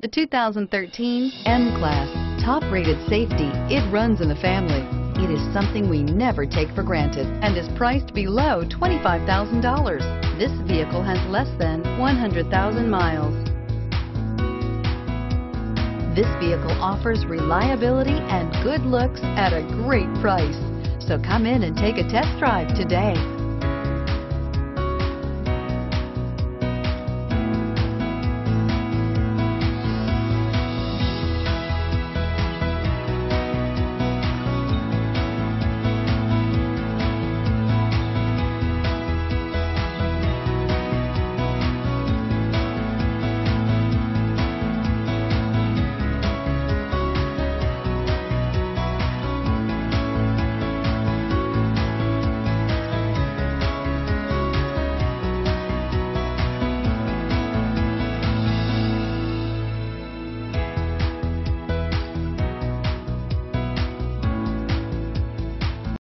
The 2013 M-Class. Top-rated safety, it runs in the family. It is something we never take for granted and is priced below $25,000. This vehicle has less than 100,000 miles. This vehicle offers reliability and good looks at a great price. So come in and take a test drive today.